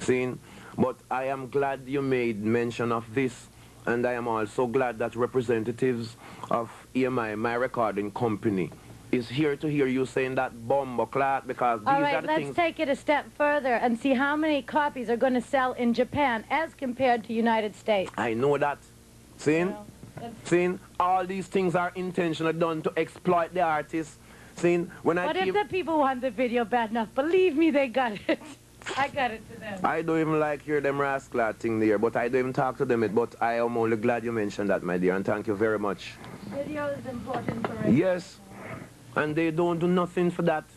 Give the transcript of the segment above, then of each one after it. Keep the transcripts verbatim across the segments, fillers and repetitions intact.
See? But I am glad you made mention of this, and I am also glad that representatives of E M I, my recording company, is here to hear you saying that bomb clot, because these All right, are the let's things... take it a step further and see how many copies are going to sell in Japan as compared to United States. I know that. See? You know, See? All these things are intentionally done to exploit the artists. See? When I what keep... if the people want the video bad enough? Believe me, they got it. I got it to them. I don't even like hear them rascal thing there, but I don't even talk to them it, but I am only glad you mentioned that, my dear, and thank you very much. Video is important for us. Yes. And they don't do nothing for that.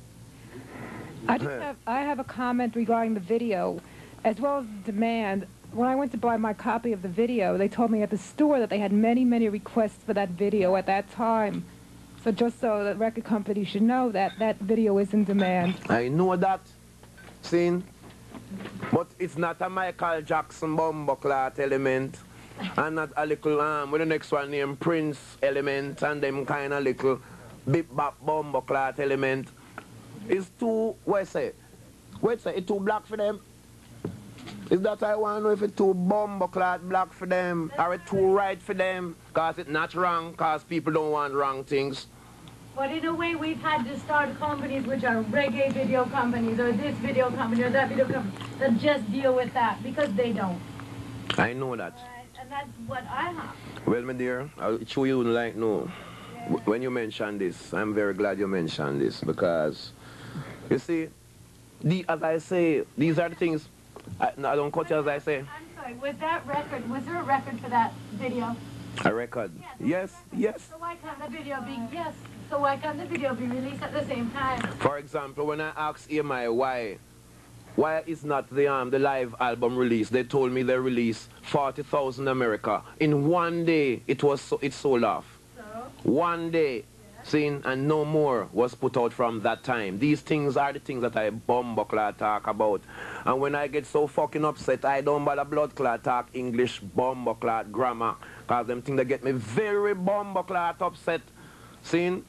I just have, I have a comment regarding the video, as well as the demand. When I went to buy my copy of the video, they told me at the store that they had many, many requests for that video at that time. So just so the record company should know that that video is in demand. I know that, see? But it's not a Michael Jackson bumbleclot element, and not a little, um, with the next one named Prince element, and them kind of little bip-bop bumbleclot element. It's too, what I say? What I say, it's too black for them? Is that I want to know if it's too bumbleclot black for them, or it's too right for them? Because it's not wrong, because people don't want wrong things. But in a way, we've had to start companies which are reggae video companies, or this video company, or that video company, that just deal with that, because they don't. I know that. Right? And that's what I have. Well, my dear, I'll show you like no. Yeah. When you mention this, I'm very glad you mentioned this, because, you see, the, as I say, these are the things, I, no, I don't cut you as I say. I'm sorry, was that record, was there a record for that video? A record? Yes, Yes, yes. So why can't the video be, yes, so why can't the video be released at the same time? For example, when I asked E M I why, why is not the, um, the live album released, they told me they released forty thousand America. In one day, it was so, it sold off. So? One day. Seen, and no more was put out from that time. These things are the things that I bumbleclot talk about. And when I get so fucking upset, I don't bother blood clot talk English bumbleclot grammar, because them things that get me very bumbleclot upset. Seen?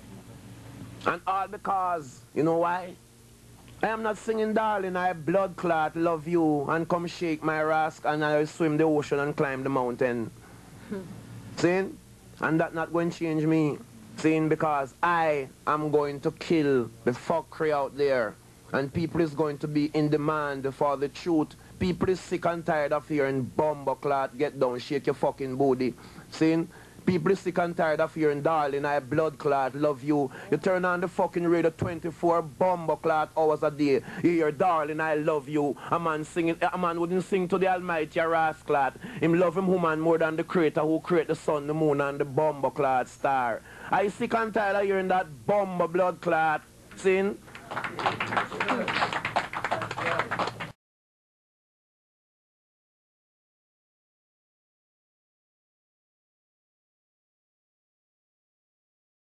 And all because, you know why? I am not singing darling, I blood clot love you, and come shake my rask, and I swim the ocean and climb the mountain. Seen? And that not going to change me. Saying because I am going to kill the fuckery out there, and people is going to be in demand for the truth. People is sick and tired of hearing bumbleclot, get down, shake your fucking booty. Saying people is sick and tired of hearing darling, I blood clot, love you. You turn on the fucking radio twenty-four bumbleclot hours a day. You hear darling, I love you. A man singing, a man wouldn't sing to the almighty rasclat. Him love him woman more than the creator who create the sun, the moon, and the bumbleclot star. I sick and tired of hearing that bomb blood clot. Sin.